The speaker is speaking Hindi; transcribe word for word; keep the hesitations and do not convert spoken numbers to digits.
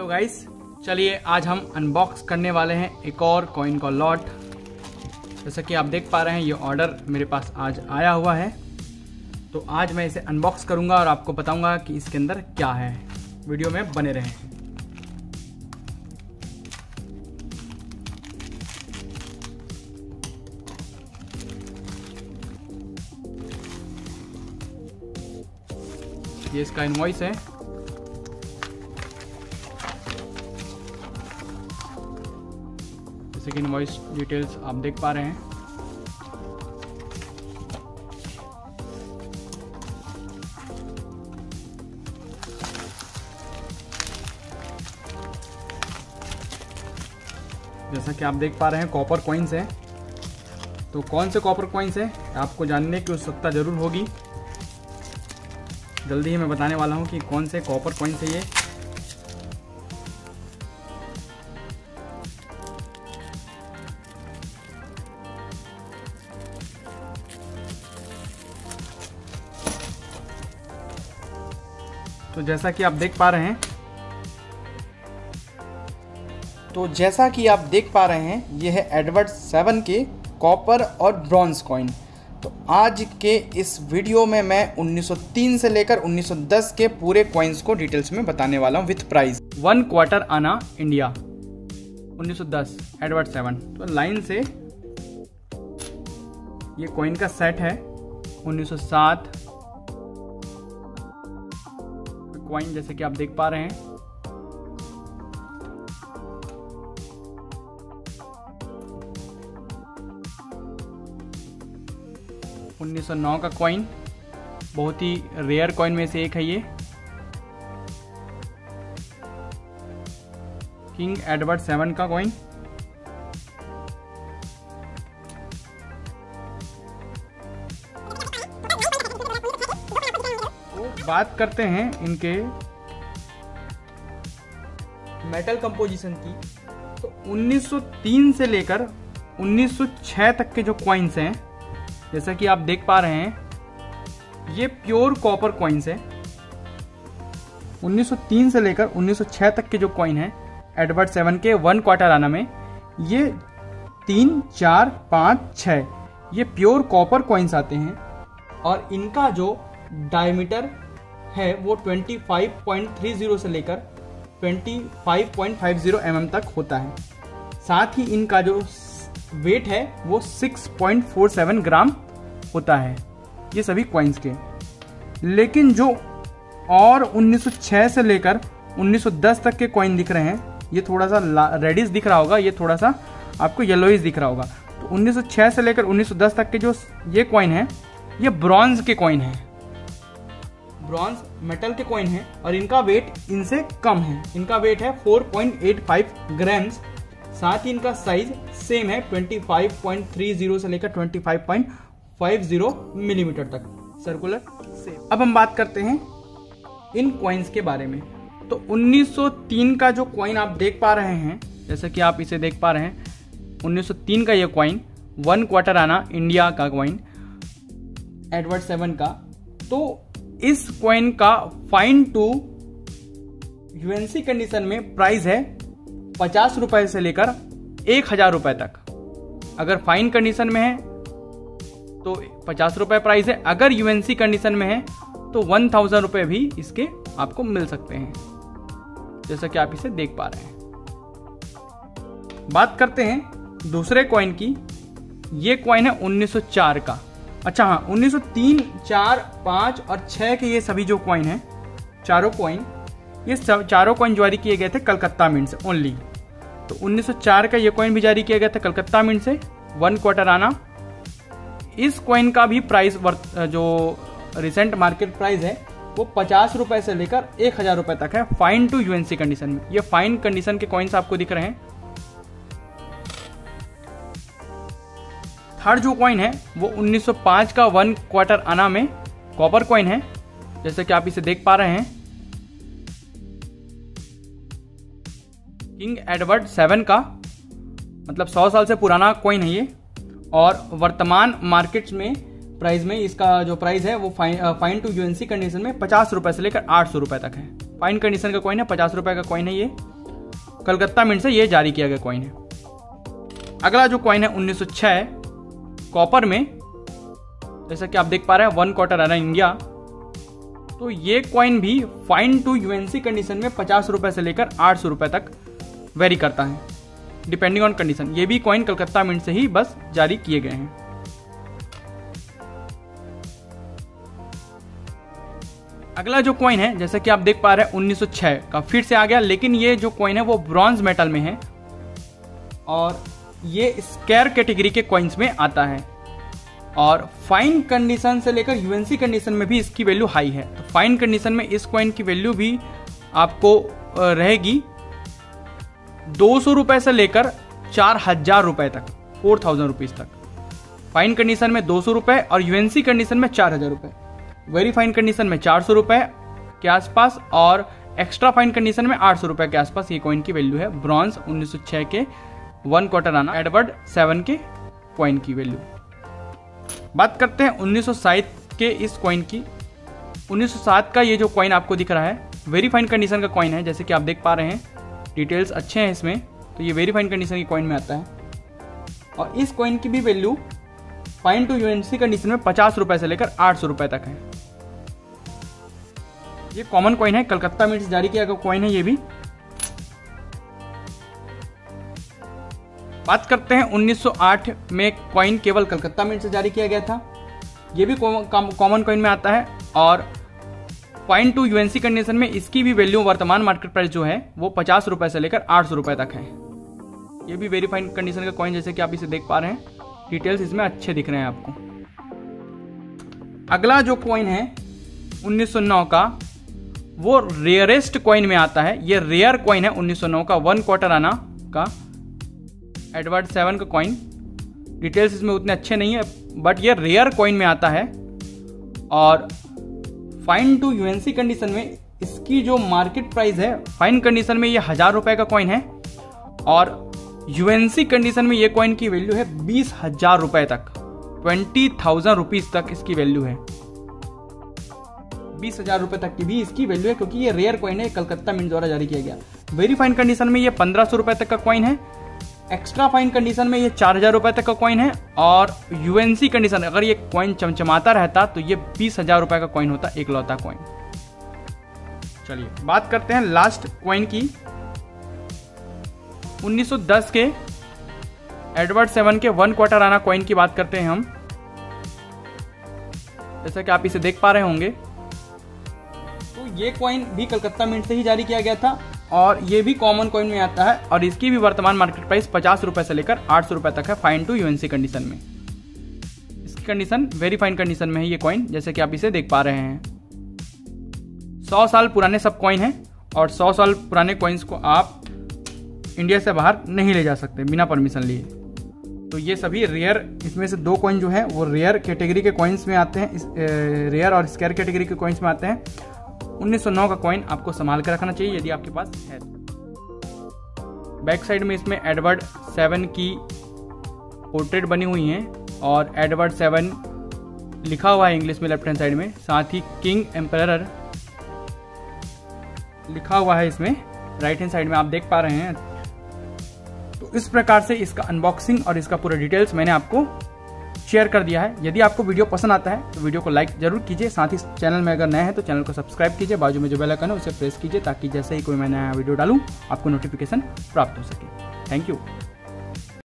गाइस, चलिए आज हम अनबॉक्स करने वाले हैं एक और कॉइन का लॉट। जैसा कि आप देख पा रहे हैं ये ऑर्डर मेरे पास आज आया हुआ है, तो आज मैं इसे अनबॉक्स करूंगा और आपको बताऊंगा कि इसके अंदर क्या है। वीडियो में बने रहें। ये इसका इनवॉइस है। जैसे कि इनवॉइस डिटेल्स आप देख पा रहे हैं। जैसा कि आप देख पा रहे हैं कॉपर कॉइन्स हैं। तो कौन से कॉपर कॉइन्स हैं आपको जानने की उत्सुकता जरूर होगी। जल्दी ही मैं बताने वाला हूं कि कौन से कॉपर कॉइन्स है ये। तो जैसा कि आप देख पा रहे हैं तो जैसा कि आप देख पा रहे हैं ये है एडवर्ड सेवन के कॉपर और ब्रॉन्ज कॉइन। तो आज के इस वीडियो में मैं उन्नीस सौ तीन से लेकर उन्नीस सौ दस के पूरे कॉइन्स को डिटेल्स में बताने वाला हूं with price. One quarter anna India उन्नीस सौ दस एडवर्ड सेवन। तो लाइन से ये कॉइन का सेट है। उन्नीस सौ सात कॉइन जैसे कि आप देख पा रहे हैं। उन्नीस सौ नौ का कॉइन, बहुत ही रेयर कॉइन में से एक है ये। किंग एडवर्ड सेवन का कॉइन। तो बात करते हैं इनके मेटल कंपोजिशन की। तो उन्नीस सौ तीन से लेकर उन्नीस सौ छह तक के जो कॉइन्स हैं, जैसा कि आप देख पा रहे हैं ये प्योर कॉपर कॉइन्स है। उन्नीस सौ तीन से लेकर उन्नीस सौ छह तक के जो कॉइन है एडवर्ड सेवन के वन क्वार्टर आना में, ये तीन चार पाँच छः ये प्योर कॉपर कॉइन्स आते हैं। और इनका जो डायमीटर है वो पच्चीस पॉइंट तीस से लेकर पच्चीस पॉइंट पचास एम एम तक होता है। साथ ही इनका जो वेट है वो छह पॉइंट चार सात ग्राम होता है, ये सभी कॉइन्स के। लेकिन जो और उन्नीस सौ छह से लेकर उन्नीस सौ दस तक के कॉइन दिख रहे हैं, ये थोड़ा सा रेडिश दिख रहा होगा, ये थोड़ा सा आपको येलोइश दिख रहा होगा। तो उन्नीस सौ छह से लेकर उन्नीस सौ दस तक के जो ये कॉइन है ये ब्रॉन्ज के कॉइन है, ब्रॉन्ज मेटल के कॉइन है। और इनका वेट इनसे कम है, इनका वेट है चार पॉइंट आठ पाँच ग्राम्स। साथ ही इनका साइज सेम है पच्चीस पॉइंट तीस से लेकर पच्चीस पॉइंट पचास मिलीमीटर तक सर्कुलर सेम। अब हम बात करते हैं इन कॉइन्स के बारे में। तो उन्नीस सौ तीन का जो कॉइन आप देख पा रहे हैं, जैसा कि आप इसे देख पा रहे हैं, उन्नीस सौ तीन का ये coin one quarter anna India का कॉइन एडवर्ड सेवन का। तो इस कॉइन का फाइन टू यूएनसी कंडीशन में प्राइस है पचास रुपए से लेकर एक हजार रुपए तक। अगर फाइन कंडीशन में है तो पचास रुपए प्राइस है, अगर यूएनसी कंडीशन में है तो वन थाउजेंड रुपए भी इसके आपको मिल सकते हैं, जैसा कि आप इसे देख पा रहे हैं। बात करते हैं दूसरे कॉइन की। ये कॉइन है उन्नीस सौ चार का। अच्छा हाँ, उन्नीस सौ तीन, चार, पाँच और छह के ये सभी जो कॉइन हैं, चारों कॉइन, ये सब चारों कॉइन जारी किए गए थे कलकत्ता मिंट से ओनली। तो उन्नीस सौ चार का ये कॉइन भी जारी किया गया था कलकत्ता मिंट से, वन क्वार्टर आना। इस कॉइन का भी प्राइस वर्थ जो रिसेंट मार्केट प्राइस है वो पचास रुपए से लेकर एक हजार रुपए तक है, फाइन टू यूएनसी कंडीशन में। ये फाइन कंडीशन के कॉइन्स आपको दिख रहे हैं। थर्ड जो कॉइन है वो उन्नीस सौ पाँच का वन क्वार्टर आना में कॉपर कॉइन है, जैसे कि आप इसे देख पा रहे हैं। किंग एडवर्ड सेवन का, मतलब सौ साल से पुराना कॉइन है ये। और वर्तमान मार्केट में प्राइस में इसका जो प्राइस है वो fine fine to UNC condition में पचास रुपए से लेकर आठ सौ रुपए तक है। फाइन कंडीशन का कॉइन है, पचास रुपए का कॉइन है ये। कलकत्ता मिंट से ये जारी किया गया कॉइन है। अगला जो कॉइन है उन्नीस सौ छह कॉपर में, जैसा कि आप देख पा रहे हैं वन क्वार्टर आना इंडिया। तो ये कॉइन भी फाइन टू यूएनसी कंडीशन में पचास रुपए से लेकर आठ सौ रुपए तक वेरी करता है, डिपेंडिंग ऑन कंडीशन। ये भी कॉइन कलकत्ता मिंट से ही बस जारी किए गए हैं। अगला जो कॉइन है जैसा कि आप देख पा रहे हैं उन्नीस सौ छह का फिर से आ गया, लेकिन ये जो कॉइन है वो ब्रॉन्ज मेटल में है और ये स्क्वायर कैटेगरी के कॉइन्स में आता है और फाइन कंडीशन से लेकर यूएनसी कंडीशन में भी इसकी वैल्यू हाई है। तो फाइन कंडीशन में इस कॉइन की वैल्यू भी आपको रहेगी दो सौ रुपए से लेकर चार हजार रुपए तक, फोर थाउजेंड रुपीज तक। फाइन कंडीशन में दो सौ रुपए और यूएनसी कंडीशन में चार हजार रुपए, वेरी फाइन कंडीशन में चार सौ रुपए के आसपास और एक्स्ट्रा फाइन कंडीशन में आठ सौ रुपए के आसपास ये कॉइन की वैल्यू है। ब्रॉन्ज उन्नीस सौ छह के one quarter anna Edward seven के कॉइन की वैल्यू। बात करते हैं उन्नीस सौ सात के इस कॉइन की। उन्नीस सौ सात का ये जो कॉइन आपको दिख रहा है वेरी फाइन कंडीशन का कॉइन है, जैसे कि आप देख पा रहे हैं डिटेल्स अच्छे हैं इसमें। तो ये वेरी फाइन कंडीशन की कॉइन में आता है और इस कॉइन की भी value fine to UNC condition में पचास रुपए से लेकर आठ सौ रुपए तक है। ये कॉमन कॉइन है, कलकत्ता मिंट से जारी किया गया कॉइन है ये भी। बात करते हैं उन्नीस सौ आठ में कॉइन केवल कलकत्ता मिंट से जारी किया गया था। ये भी कॉमन कॉइन में आता है और फाइन टू यूएनसी कंडीशन में इसकी भी वैल्यू वर्तमान मार्केट प्राइस जो है वो पचास रुपए से लेकर आठ सौ रुपए तक है। ये भी वेरी फाइन कंडीशन का कॉइन, जैसे कि आप इसे देख पा रहे हैं, डिटेल्स इसमें अच्छे दिख रहे हैं आपको। अगला जो कॉइन है उन्नीस सौ नौ का, वो रेयरेस्ट कॉइन में आता है। ये रेयर कॉइन है उन्नीस सौ नौ का, वन क्वार्टर आना का एडवर्ड सेवन का कॉइन। डिटेल्स इसमें उतने अच्छे नहीं है बट ये रेयर कॉइन में आता है और फाइन टू यूएनसी कंडीशन में इसकी जो मार्केट प्राइस है, फाइन कंडीशन में ये हजार रुपए का कॉइन है और यूएनसी कंडीशन में ये कॉइन की वैल्यू है बीस हजार रुपए तक, ट्वेंटी थाउजेंड रुपीज तक इसकी वैल्यू है। बीस हजार रुपए तक की भी इसकी वैल्यू है क्योंकि ये रेयर कॉइन है, कलकत्ता मिंट द्वारा जारी किया गया। वेरी फाइन कंडीशन में ये पंद्रह सौ रुपए तक का कॉइन है, एक्स्ट्रा फाइन कंडीशन में ये चार हजार रुपए तक का कॉइन है और यूएनसी कंडीशन अगर ये कॉइन चमचमाता रहता तो ये बीस हजार रुपए का कॉइन होता, एकलौता कॉइन। चलिए बात करते हैं लास्ट कॉइन की। उन्नीस सौ दस के एडवर्ड सेवन के वन क्वार्टर आना कॉइन की बात करते हैं हम, जैसा कि आप इसे देख पा रहे होंगे। तो ये कॉइन भी कलकत्ता मिंट से ही जारी किया गया था और ये भी कॉमन कॉइन में आता है और इसकी भी वर्तमान मार्केट प्राइस पचास रुपए से लेकर आठ सौ रुपए तक है, फाइन टू यूएनसी कंडीशन में। इसकी कंडीशन वेरी फाइन कंडीशन में है ये कॉइन, जैसे कि आप इसे देख पा रहे हैं। सौ साल पुराने सब कॉइन हैं और सौ साल पुराने कॉइन्स को आप इंडिया से बाहर नहीं ले जा सकते बिना परमिशन लिए। तो ये सभी रेयर, इसमें से दो कॉइन जो है वो रेयर कैटेगरी के कॉइन्स में आते हैं, इस रेयर और स्क्वायर कैटेगरी के कॉइन्स में आते हैं। उन्नीस सौ नौ का कॉइन आपको संभाल कर रखना चाहिए यदि आपके पास है। बैक साइड में इसमें एडवर्ड सेवन की पोर्ट्रेट बनी हुई है और एडवर्ड सेवन लिखा हुआ है इंग्लिश में लेफ्ट हैंड साइड में, साथ ही किंग एम्परर लिखा हुआ है इसमें राइट हैंड साइड में, आप देख पा रहे हैं। तो इस प्रकार से इसका अनबॉक्सिंग और इसका पूरा डिटेल्स मैंने आपको शेयर कर दिया है। यदि आपको वीडियो पसंद आता है तो वीडियो को लाइक जरूर कीजिए, साथ ही चैनल में अगर नए हैं तो चैनल को सब्सक्राइब कीजिए, बाजू में जो बेल आइकन है उसे प्रेस कीजिए ताकि जैसे ही कोई मैं नया वीडियो डालूं आपको नोटिफिकेशन प्राप्त हो सके। Thank you.